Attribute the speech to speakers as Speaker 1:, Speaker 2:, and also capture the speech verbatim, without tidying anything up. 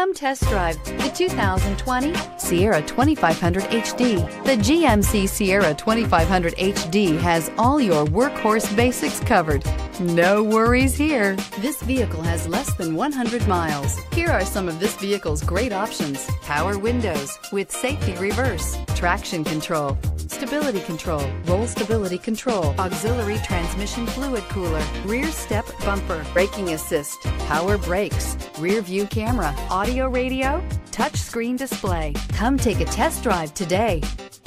Speaker 1: Come test drive the two thousand twenty Sierra twenty-five hundred H D. The G M C Sierra twenty-five hundred H D has all your workhorse basics covered. No worries here. This vehicle has less than one hundred miles. Here are some of this vehicle's great options: power windows with safety reverse, traction control, stability control, roll stability control, auxiliary transmission fluid cooler, rear step bumper, braking assist, power brakes, rear view camera, audio radio, touch screen display. Come take a test drive today.